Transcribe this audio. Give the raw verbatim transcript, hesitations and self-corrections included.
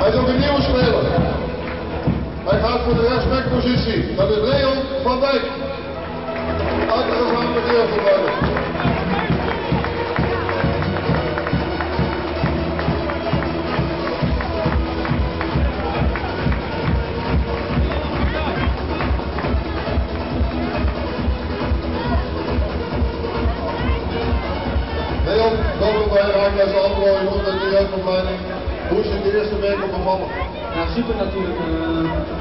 Hij is ook een nieuwe speler. Hij gaat voor de rechtsbackpositie. Dat is Leon van Dijk. Hartelijk gefeliciteerd voor beiden. Leon, welkom bij Raakles Almelo, omdat je jeugdopleiding. Hoe is het de eerste week op bevallen? Ja, super natuurlijk. Uh,